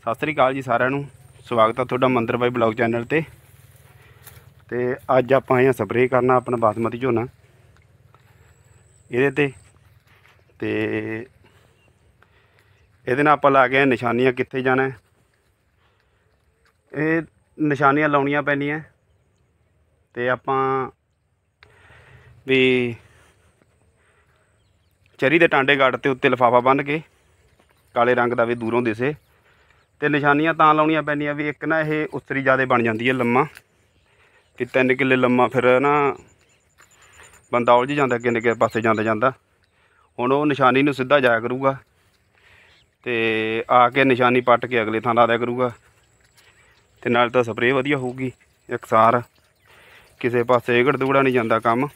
सत श्री अकाल जी सारिਆਂ ਨੂੰ स्वागत है ਤੁਹਾਡਾ ਮੰਦਰ ਬਾਈ ब्लॉग चैनल ਤੇ ਅੱਜ ਆਪਾਂ ਆਏ स्प्रे करना अपना बासमती झोना ਇਹਦੇ ਤੇ ਇਹਦੇ ਨਾਲ ਆਪਾਂ ਲਾ ਕੇ ਨਿਸ਼ਾਨੀਆਂ ਕਿੱਥੇ ਜਾਣਾ ਇਹ ਨਿਸ਼ਾਨੀਆਂ ਲਾਉਣੀਆਂ ਪੈਣੀਆਂ ਤੇ ਆਪਾਂ ਵੀ चरी के टांडे गाड़ ते उत्ते लिफाफा बन के काले रंग का भी दूरों दिसे तो निशानियां तां लाउणियां पैंदियां भी एक ना ये उसरी ज़्यादा बन जाती है लम्मा कि 3 किले लम्मा फिर ना बंदा उलझ जाता किन्ने के पासे जाता जाता हुण वो निशानी नूं सीधा जाया करूगा तो आके निशानी पट के अगले थां ला दिया करूगा तो नाल तां स्प्रे वधिया होऊगी एकसार किसी पासे गड़ दूड़ा नहीं जाता काम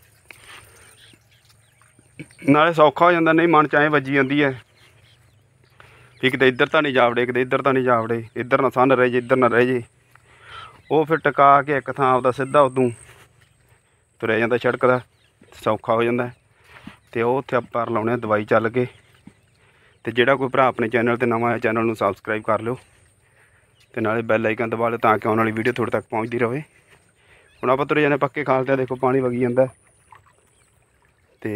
नाले सौखा हो जाता नहीं मन चाहे वजी जाती है भी किते इधर तो नहीं जावड़े किते इधर तो नहीं जावड़े इधर ना सन रह जे इधर ना रह जे वो फिर टका के एक थां आपदा सीधा उदों तुरया जाता सड़क का सौखा हो जाता तो उत्थे पर लाने दवाई चल के तो जोड़ा कोई भरा अपने चैनल पर नवा है चैनल में सबसक्राइब कर लो तो नाले बैल आइकन दबा लो ताकि आने वाली वीडियो थोड़े तक पहुँचती रहे हुण आपां तुरे जाने पक्के खालते देखो पानी वगी जाता तो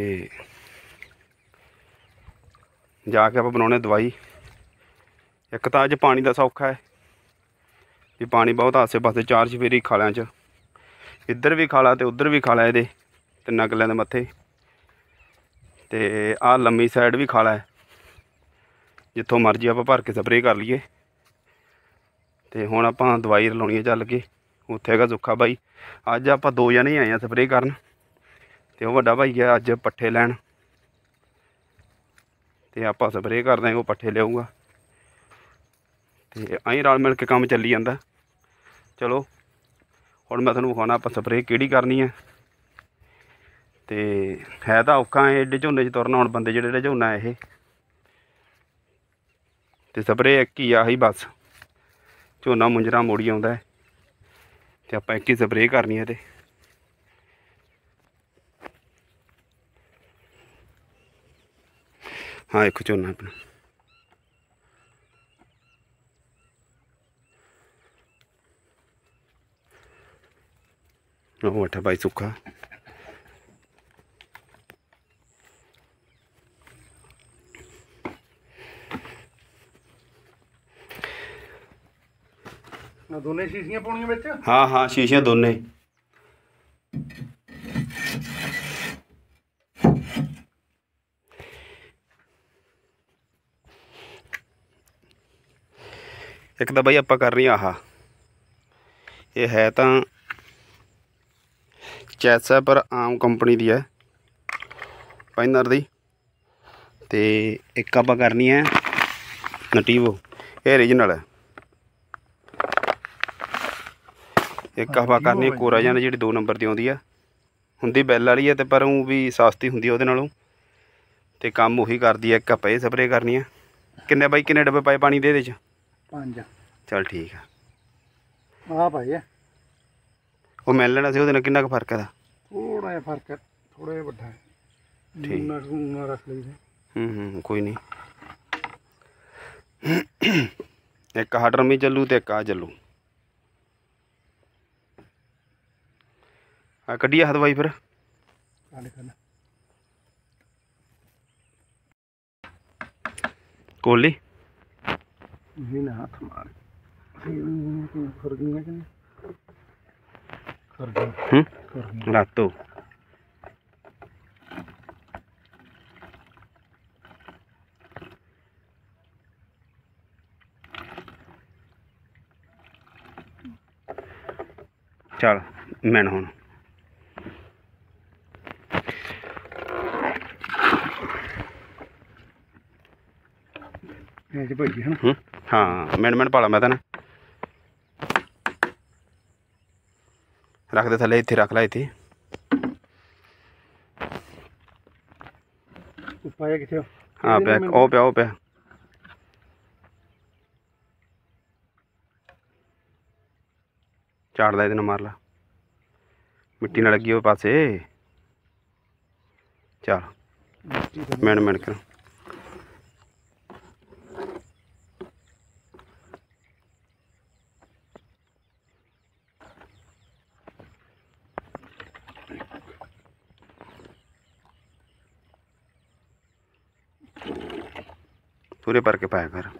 जाके आप बनाने दवाई एक तो अज पानी का सौखा है कि पानी बहुत आसे पासे 4 चफेरी खालियां च इधर भी खाला तो उधर भी खाला ये 3 किलों के मत्थे तो आ लम्मी साइड भी खाला है जितों मर्जी आप भर के स्प्रे कर लीए तो हुण आपां दवाई लाउणी है चल के उत्थे हैगा सुखा भाई अज आप 2 जने आए हैं स्प्रे करन तो वह वड्डा भाई है अज पट्ठे लैन तो आप स्प्रे कर देंगे वो पट्ठे लियाऊगा तो अं रल मिल के काम चली जाता चलो हुण मैं तुहानूं विखाउणा आप स्प्रे किहड़ी करनी है तो है तो औखा है एडे झोने च तुरना हुण बंदे जिहड़े झोना है तो स्प्रे एक ही आही बस झोना मुंजरा मोड़ी आउंदा है तो आप एक ही स्प्रे करनी है तो हाँ एक झोना अपना बैठा भाई सुखा दोने शीशियां पाउणियां विच हाँ हाँ शीशियां दोने एक तो बई आप कर रही आह ये है तो चैसा पर आम कंपनी दी है पाइनर दी ते एक आप करनी है नटीवो ये ओरिजिनल है एक आप करनी है कोराजन जी 2 नंबर की आती है हुंदी बैल वाली है तो पर ऊँ भी सस्ती होंगी वो नालों तो काम उही करती है एक आप ये स्प्रे करनी है किन्ने बाई किन्ने डब्बे पाए पानी दे 5 चल ठीक है आ भाई है वो मिल लेना से किन्ना क फर्क है थोड़ा जिहा फर्क है थोड़ा जिहा वड्डा है ठीक ना रख लईदे कोई नहीं एक हडरमी चलू तो एक आ चलू आ कड्ढिए हाथ दवाई फिर कोली ये ना हाथ मार खरगियां कि खरगियां रातों चल मैन हुण भाई है हाँ मैन पाला मैं तेन रख दे थले इत्थे रख ला इत्थे पाया किथे हाँ पे ओ पे झाड़दा इहदे नाल मार ला मिट्टी ना लगी हुए पासे चल मैन कर ਪੂਰੇ ਭਰ ਕੇ ਪਾਇਆ ਕਰ।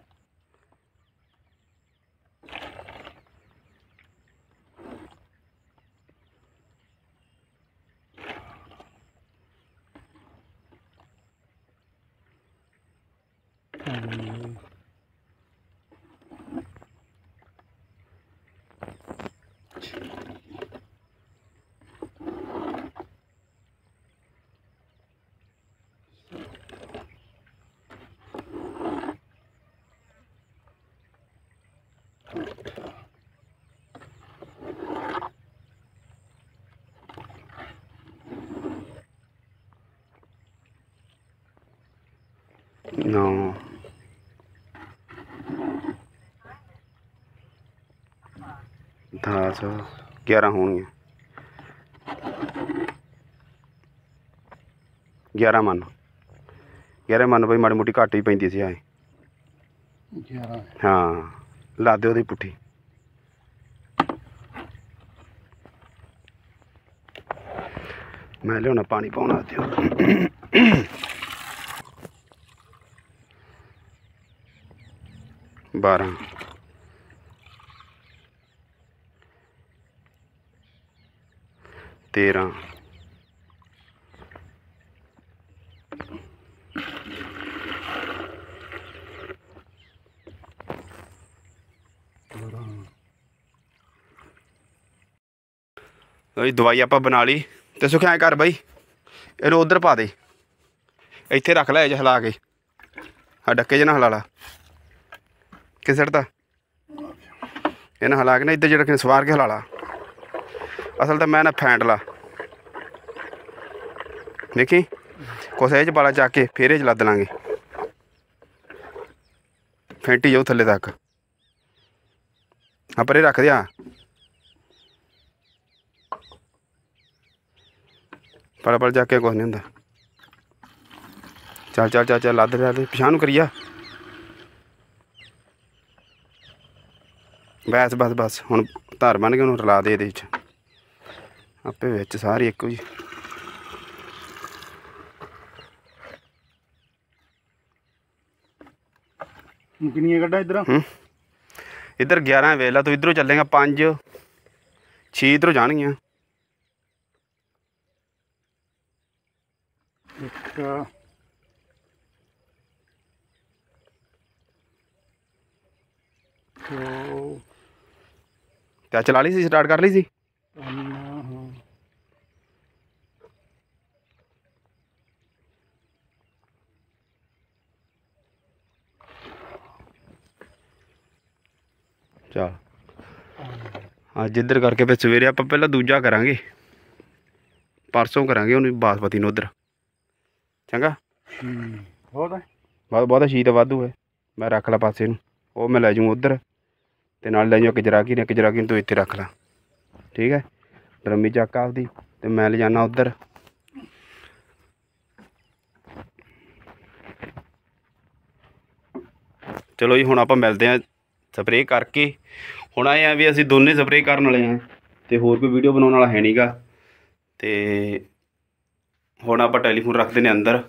ਨੌ 10 11 ਹੋਣਗੀਆਂ। 11 ਮੰਨ 11 ਮੰਨ ਬਈ, ਮਾੜੀ ਮੋਟੀ ਘੱਟ ਹੀ ਪੈਂਦੀ ਸੀ ਐ। 11 ਹਾਂ ਲਾ ਦਿਓ ਉਹਦੀ ਪੁੱਠੀ। ਮੈਂ ਲਿਆਉਣਾ ਪਾਣੀ ਪਾਉਣਾ ਦਿਓ। 12 13 ਦਵਾਈ ਆਪਾਂ ਬਣਾ ਲਈ ਤੇ ਸੁਖਿਆ ਐਂ ਕਰ ਬਈ, ਇਹਨੂੰ ਉਧਰ ਪਾ ਦੇ, ਇੱਥੇ ਰੱਖ ਲੈ ਜੇ ਹਿਲਾ ਕੇ, ਆ ਡੱਕੇ ਜੇ ਨਾ ਹਿਲਾ ਲਾ ਕਿ ਸਿੱਟਦਾ ਇਹਨਾਂ ਹਿਲਾ ਕੇ ਨਾ ਇੱਧਰ ਜਿਹੜਾ ਸਵਾਰ ਕੇ ਹਿਲਾ ਲਾ। ਅਸਲ ਤਾਂ ਮੈਂ ਨਾ ਫੈਂਟ ਲਾ ਦੇਖੀ ਕੁਛ ਇਹ 'ਚ ਬਾਲਾ ਚੱਕ ਕੇ ਫੇਰ ਇਹ 'ਚ ਲੱਦ ਲਾਂਗੇ, ਫੈਂਟੀ ਜਾਊ ਥੱਲੇ ਤੱਕ। ਆ ਪਰੇ ਰੱਖ ਦਿਆ, ਪਲ ਪਲ ਜਾ ਕੇ ਕੁਛ ਨਹੀਂ ਹੁੰਦਾ। ਚੱਲ ਚੱਲ ਚੱਲ ਚੱਲ ਲੱਦ ਲਿਆ ਪਿਛਾਂਹ ਨੂੰ ਕਰੀਆ। ਬਸ ਬਸ ਬਸ ਹੁਣ ਧਾਰ ਬਣ ਕੇ ਉਹਨੂੰ ਰਲਾ ਦੇ ਇਹਦੇ 'ਚ, ਆਪੇ ਵਿੱਚ ਸਾਰੀ ਇੱਕੋ ਜੀ। ਕਿੰਨੀਆਂ ਕੱਢਾਂ ਇੱਧਰ? ਇੱਧਰ 11 ਵੇਖ ਲਾ ਤੂੰ, ਇੱਧਰੋਂ ਚੱਲੇਗਾ 5 6 ਇੱਧਰੋਂ ਜਾਣਗੀਆਂ। 1 2 ਤੇ ਚਲਾ ਲਈ ਸੀ, ਸਟਾਰਟ ਕਰ ਲਈ ਸੀ। 3 ਹਾਂ ਚੱਲ ਅੱਜ ਇੱਧਰ ਕਰਕੇ ਫਿਰ ਸਵੇਰੇ ਆਪਾਂ ਪਹਿਲਾਂ ਦੂਜਾ ਕਰਾਂਗੇ, ਪਰਸੋਂ ਕਰਾਂਗੇ ਉਹਨੂੰ ਬਾਸਪਤੀ ਨੂੰ ਉੱਧਰ। ਚੰਗਾ ਬਹੁਤ ਹੈ, ਬਹੁਤ ਸ਼ੀਤ ਵਾਧੂ ਹੈ। ਮੈਂ ਰੱਖ ਲਾ ਪਾਸੇ ਨੂੰ, ਉਹ ਮੈਂ ਲੈ ਜੂੰ ਉੱਧਰ, ਤੇ ਨਾਲ ਲੈ ਜਾਊਂ ਇੱਕ ਜਰਾਕੀ ਨੇ, ਇੱਕ ਜਰਾਕੀ ਨੂੰ ਤੂੰ ਇੱਥੇ ਰੱਖ ਲਾ, ਠੀਕ ਹੈ। ਡਰਮੀ ਚੱਕ ਆਪਦੀ ਤੇ ਮੈਂ ਲੈ ਜਾਣਾ ਉੱਧਰ। ਚਲੋ ਜੀ ਹੁਣ ਆਪਾਂ ਮਿਲਦੇ ਹਾਂ ਸਪਰੇਅ ਕਰਕੇ। ਹੁਣ ਆਏ ਆ ਵੀ ਅਸੀਂ ਦੋਨੇ ਸਪਰੇਅ ਕਰਨ ਵਾਲੇ ਹਾਂ, ਤੇ ਹੋਰ ਕੋਈ ਵੀਡੀਓ ਬਣਾਉਣ ਵਾਲਾ ਹੈ ਨਹੀਂ ਗਾ। ਤੇ ਹੁਣ ਆਪਾਂ ਟੈਲੀਫੋਨ ਰੱਖਦੇ ਨੇ ਅੰਦਰ,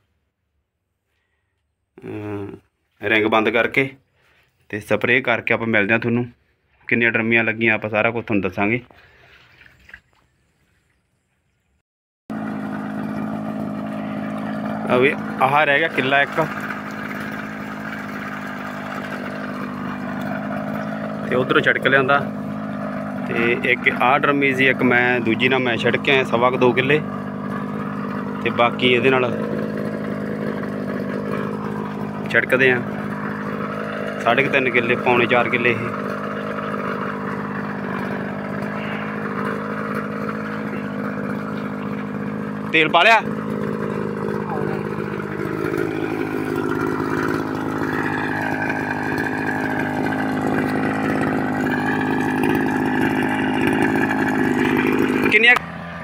ਰਿੰਗ ਬੰਦ ਕਰਕੇ, ਤੇ ਸਪਰੇਅ ਕਰਕੇ ਆਪਾਂ ਮਿਲਦੇ ਹਾਂ ਤੁਹਾਨੂੰ। ਕਿੰਨੀਆਂ ਡਰਮੀਆਂ ਲੱਗੀਆਂ ਆਪਾਂ ਸਾਰਾ ਕੁਝ ਤੁਹਾਨੂੰ ਦੱਸਾਂਗੇ। ਵੀ ਆਹ ਰਹਿ ਗਿਆ ਕਿੱਲਾ ਇੱਕ, ਤੇ ਉਧਰੋਂ ਛਿੜਕ ਲਿਆਂਦਾ, ਤੇ ਇੱਕ ਆਹ ਡਰਮੀ ਸੀ, ਇੱਕ ਮੈਂ ਦੂਜੀ ਨਾਲ ਮੈਂ ਛਿੜਕ ਆਇਆ 2.25 ਕਿੱਲੇ, ਤੇ ਬਾਕੀ ਇਹਦੇ ਨਾਲ ਛਿੜਕਦੇ ਆ 3.5 ਕਿੱਲੇ, ਪੌਣੇ 4 ਕਿੱਲੇ। ਇਹ ਤੇਲ ਪਾ ਲਿਆ? ਕਿੰਨੀਆਂ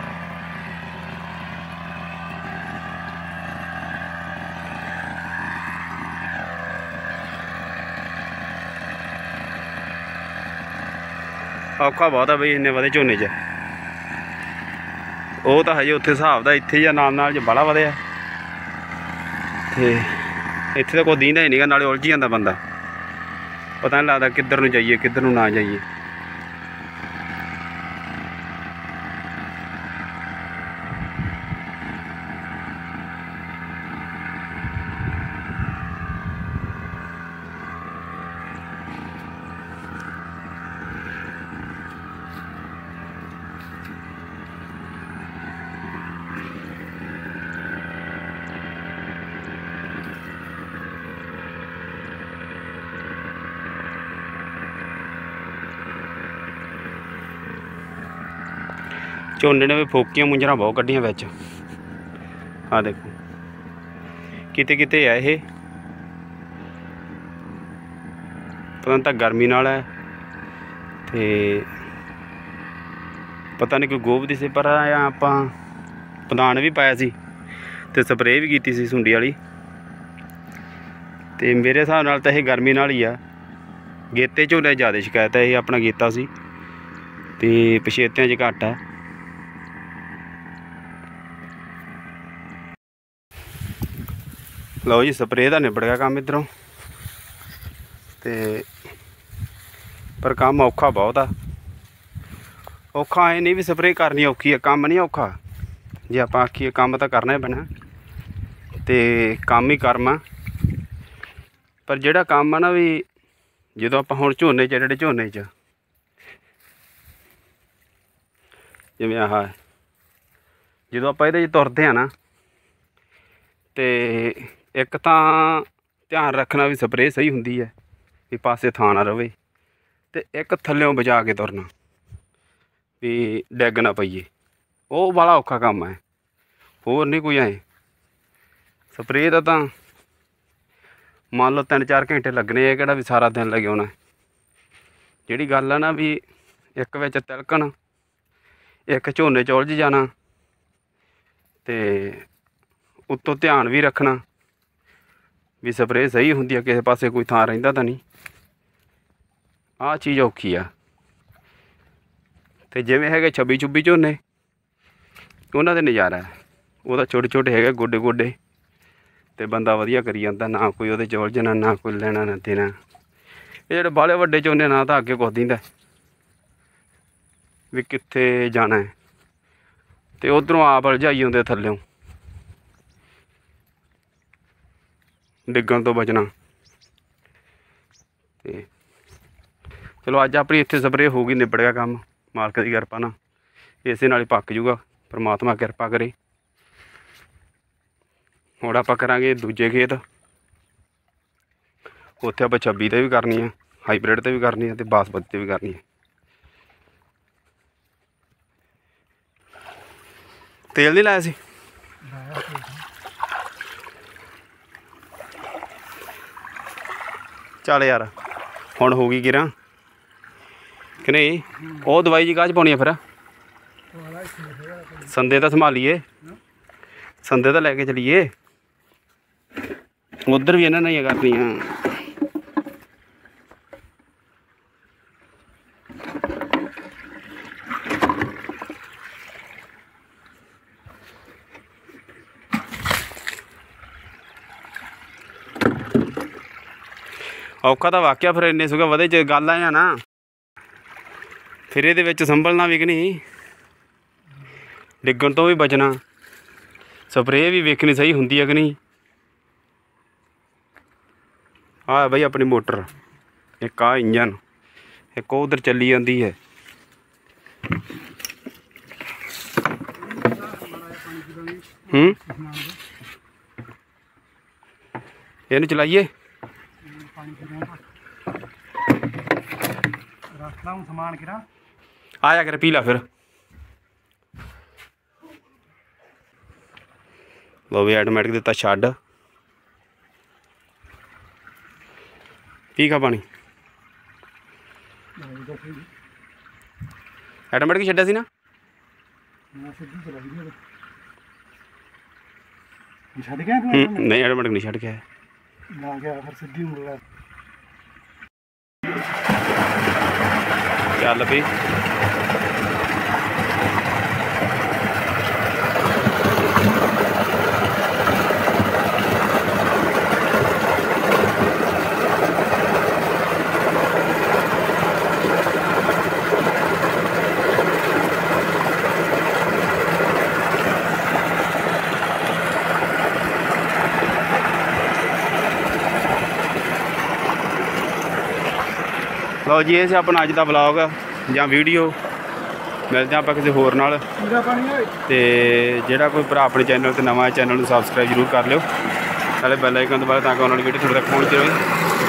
ਔਖਾ ਬਹੁਤ ਆ ਬਈ ਇੰਨੇ ਵਧੇ ਝੋਨੇ 'ਚ। ਉਹ ਤਾਂ ਹਜੇ ਉੱਥੇ ਹਿਸਾਬ ਦਾ, ਇੱਥੇ ਜਾਂ ਨਾਲ ਨਾਲ 'ਚ ਬਾਹਲਾ ਵਧਿਆ। ਤੇ ਇੱਥੇ ਤਾਂ ਕੋਈ ਦੀਂਦਾ ਹੀ ਨਹੀਂਗਾ, ਨਾਲੇ ਉਲਝ ਜਾਂਦਾ ਬੰਦਾ, ਪਤਾ ਨਹੀਂ ਲੱਗਦਾ ਕਿੱਧਰ ਨੂੰ ਜਾਈਏ ਕਿੱਧਰ ਨੂੰ ਨਾ ਜਾਈਏ। ਝੋਨੇ ਨੇ ਵੀ ਫੋਕੀਆਂ ਮੁੰਜਰਾਂ ਬਹੁਤ ਕੱਢੀਆਂ ਵਿੱਚ, ਆਹ ਦੇਖੋ ਕਿਤੇ ਕਿਤੇ ਆ ਇਹ, ਪਤਾ ਨਹੀਂ ਤਾਂ ਗਰਮੀ ਨਾਲ ਹੈ ਤੇ ਪਤਾ ਨਹੀਂ ਕੋਈ ਗੋਭ ਦੀ ਸੀ, ਪਰ ਆਪਾਂ ਪਦਾਨ ਵੀ ਪਾਇਆ ਸੀ ਤੇ ਸਪਰੇਅ ਵੀ ਕੀਤੀ ਸੀ ਸੁੰਡੀ ਵਾਲੀ, ਤੇ ਮੇਰੇ ਹਿਸਾਬ ਨਾਲ ਤਾਂ ਇਹ ਗਰਮੀ ਨਾਲ ਹੀ ਆ। ਗੇਤੇ ਝੋਨੇ ਜ਼ਿਆਦਾ ਸ਼ਿਕਾਇਤ ਹੈ, ਇਹ ਆਪਣਾ ਗੇਤਾ ਸੀ ਤੇ ਪਛੇਤਿਆਂ 'ਚ ਘੱਟ ਹੈ। ਲਓ ਜੀ, ਸਪਰੇਅ ਦਾ ਨਿਬੜ ਗਿਆ ਕੰਮ ਇੱਧਰੋਂ, ਤੇ ਪਰ ਕੰਮ ਔਖਾ ਬਹੁਤ ਆ। ਔਖਾ ਐ ਨਹੀਂ ਵੀ ਸਪਰੇਅ ਕਰਨੀ ਔਖੀ ਆ, ਕੰਮ ਨਹੀਂ ਔਖਾ, ਜੇ ਆਪਾਂ ਆਖੀਏ ਕੰਮ ਤਾਂ ਕਰਨਾ ਹੀ ਪੈਣਾ, ਤੇ ਕੰਮ ਹੀ ਕਰਮਾ। ਪਰ ਜਿਹੜਾ ਕੰਮ ਆ ਨਾ ਵੀ, ਜਦੋਂ ਆਪਾਂ ਹੁਣ ਝੋਨੇ 'ਚ ਜਿਹੜੇ ਝੋਨੇ 'ਚ ਜਿਵੇਂ ਆਹ, ਜਦੋਂ ਆਪਾਂ ਇਹਦੇ 'ਚ ਤੁਰਦੇ ਆ ਨਾ, ਤੇ ਇੱਕ ਤਾਂ ਧਿਆਨ ਰੱਖਣਾ ਵੀ ਸਪਰੇਅ ਸਹੀ ਹੁੰਦੀ ਹੈ, ਵੀ ਪਾਸੇ ਥਾਂ ਨਾ ਰਵੇ, ਤੇ ਇੱਕ ਥੱਲਿਓਂ ਬਚਾ ਕੇ ਤੁਰਨਾ ਵੀ ਡਿੱਗ ਨਾ ਪਈਏ, ਉਹ ਬੜਾ ਔਖਾ ਕੰਮ ਹੈ। ਹੋਰ ਨਹੀਂ ਕੋਈ ਐ, ਸਪਰੇਅ ਦਾ ਤਾਂ ਮੰਨ ਲਓ 3-4 ਘੰਟੇ ਲੱਗਣੇ ਆ, ਕਿਹੜਾ ਵੀ ਸਾਰਾ ਦਿਨ ਲੱਗੇ ਹੋਣਾ। ਜਿਹੜੀ ਗੱਲ ਆ ਨਾ ਵੀ ਇੱਕ ਵਿੱਚ ਤਿਲਕਣ, ਇੱਕ ਝੋਨੇ 'ਚ ਉਲਝ ਜਾਣਾ, ਤੇ ਉੱਤੋਂ ਧਿਆਨ ਵੀ ਰੱਖਣਾ ਵੀ ਸਪਰੇਅ ਸਹੀ ਹੁੰਦੀ ਆ, ਕਿਸੇ ਪਾਸੇ ਕੋਈ ਥਾਂ ਰਹਿੰਦਾ ਤਾਂ ਨਹੀਂ, ਆਹ ਚੀਜ਼ ਔਖੀ ਆ। ਤੇ ਜਿਵੇਂ ਹੈਗੇ 26-26 ਝੋਨੇ, ਉਹਨਾਂ ਦੇ ਨਜ਼ਾਰਾ ਹੈ, ਉਹਦਾ ਛੋਟੇ ਛੋਟੇ ਹੈਗੇ ਗੋਡੇ ਗੋਡੇ, ਤੇ ਬੰਦਾ ਵਧੀਆ ਕਰੀ ਜਾਂਦਾ, ਨਾ ਕੋਈ ਉਹਦੇ 'ਚ ਉਲਝਣਾ, ਨਾ ਕੋਈ ਲੈਣਾ ਨਾ ਦੇਣਾ। ਇਹ ਜਿਹੜੇ ਬਾਹਲੇ ਵੱਡੇ ਝੋਨੇ, ਨਾ ਤਾਂ ਅੱਗੇ ਕੁਛ ਦਿੰਦਾ ਵੀ ਕਿੱਥੇ ਜਾਣਾ, ਤੇ ਉੱਧਰੋਂ ਆਪ ਉਲਝਾਈ ਆਉਂਦੇ ਥੱਲਿਓਂ, ਡਿੱਗਣ ਤੋਂ ਬਚਣਾ। ਤੇ ਚਲੋ ਅੱਜ ਆਪਣੀ ਇੱਥੇ ਸਪਰੇਅ ਹੋ ਗਈ, ਨਿਬੜ ਗਿਆ ਕੰਮ ਮਾਲਕ ਦੀ ਕਿਰਪਾ ਨਾਲ, ਇਸੇ ਨਾਲ ਹੀ ਪੱਕ ਜੂਗਾ, ਪਰਮਾਤਮਾ ਕਿਰਪਾ ਕਰੇ। ਹੁਣ ਆਪਾਂ ਕਰਾਂਗੇ ਦੂਜੇ ਖੇਤ, ਉੱਥੇ ਆਪਾਂ 26 'ਤੇ ਵੀ ਕਰਨੀ ਆ, ਹਾਈਬ੍ਰਿਡ 'ਤੇ ਵੀ ਕਰਨੀ ਆ, ਤੇ ਬਾਸਮਤੀ 'ਤੇ ਵੀ ਕਰਨੀ ਆ। ਤੇਲ ਨਹੀਂ ਲਾਇਆ ਸੀ? ਚੱਲ ਯਾਰ, ਹੁਣ ਹੋ ਗਈ ਗਿਰਾਂ ਕਿ ਨਹੀਂ? ਉਹ ਦਵਾਈ ਜੀ ਕਾਹ 'ਚ ਪਾਉਣੀ ਆ ਫਿਰ? ਸੰਦੇ ਤਾਂ ਸੰਭਾਲੀਏ, ਸੰਦੇ ਤਾਂ ਲੈ ਕੇ ਚਲੀਏ, ਉੱਧਰ ਵੀ ਇਹਨਾਂ ਨੇ ਹੀ ਕਰਨੀਆਂ। ਔਖਾ ਤਾਂ ਵਾਕਿਆ ਫਿਰ ਇੰਨੇ ਸੁਗਾ ਵਧੇ 'ਚ ਗੱਲ ਆ ਨਾ, ਫਿਰ ਇਹਦੇ ਵਿੱਚ ਸੰਭਲਣਾ ਵੀ ਕਿ ਨਹੀਂ, ਡਿੱਗਣ ਤੋਂ ਵੀ ਬਚਣਾ, ਸਪਰੇਅ ਵੀ ਵੇਖਣੀ ਸਹੀ ਹੁੰਦੀ ਹੈ ਕਿ ਨਹੀਂ। ਆਹ ਬਈ ਆਪਣੀ ਮੋਟਰ, ਇੱਕ ਆਹ ਇੰਜਨ, ਇੱਕ ਉਧਰ ਚੱਲੀ ਜਾਂਦੀ ਹੈ। ਇਹਨੂੰ ਚਲਾਈਏ, ਸਮਾਨ ਕਿਰਾ ਆਇਆ ਕਰ ਪੀ ਲਾ ਫਿਰ। ਲਓ ਵੀ ਆਟੋਮੈਟਿਕ ਦਿੱਤਾ ਛੱਡ, ਪੀ ਖਾ ਪਾਣੀ। ਆਟੋਮੈਟਿਕ ਛੱਡਿਆ ਸੀ ਨਾ, ਛੱਡ ਗਿਆ ਨਹੀਂ ਆਟੋਮੈਟਿਕ ਨਹੀਂ ਛੱਡ ਗਿਆ, ਨਾ ਗਿਆ ਫਿਰ ਸਿੱਧੀ ਮੁੜ ਚੱਲ ਪਈ। ਲਓ ਜੀ, ਇਹ ਸੀ ਆਪਣਾ ਅੱਜ ਦਾ ਵਲੌਗ ਜਾਂ ਵੀਡੀਓ। ਮਿਲਦੇ ਆਪਾਂ ਕਿਸੇ ਹੋਰ ਨਾਲ। ਤੇ ਜਿਹੜਾ ਕੋਈ ਭਰਾ ਆਪਣੇ ਚੈਨਲ ਤੇ ਨਵਾਂ ਹੈ, ਚੈਨਲ ਨੂੰ ਸਬਸਕ੍ਰਾਈਬ ਜ਼ਰੂਰ ਕਰ ਲਿਓ। ਨਾਲੇ ਬੈਲ ਆਈਕਨ ਦਬਾਓ ਤਾਂ ਕਿ ਉਹਨਾਂ ਦੀ ਵੀਡੀਓ ਤੁਹਾਡੇ ਤੱਕ ਪਹੁੰਚਦੀ ਰਹੇ।